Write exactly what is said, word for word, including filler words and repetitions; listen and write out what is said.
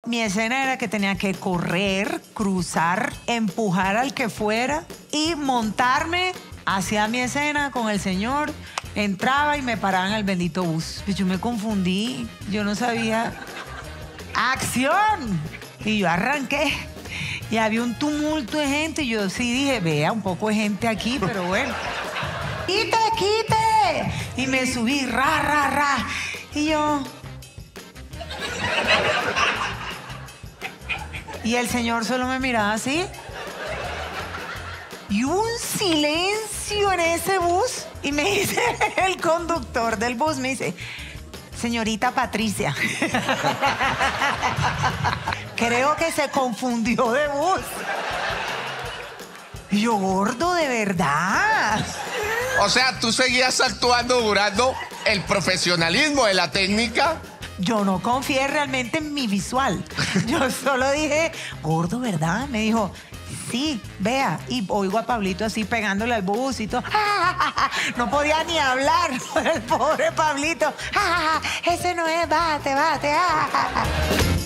Mi escena era que tenía que correr, cruzar, empujar al que fuera y montarme hacia mi escena con el señor. Entraba y me paraba en el bendito bus. Yo me confundí, yo no sabía. ¡Acción! Y yo arranqué. Y había un tumulto de gente. Y yo sí dije, vea, un poco de gente aquí, pero bueno. ¡Quite, quite! Y me subí, ra, ra, ra. Y yo... Y el señor solo me miraba así. Y un silencio en ese bus. Y me dice el conductor del bus, me dice, señorita Patricia. Creo que se confundió de bus. Y yo, gordo, ¿de verdad? O sea, tú seguías actuando durando el profesionalismo de la técnica. Yo no confié realmente en mi visual. Yo solo dije, gordo, ¿verdad? Me dijo, sí, vea. Y oigo a Pablito así pegándole al bus y todo. No podía ni hablar. El pobre Pablito. Ese no es, bate, bate.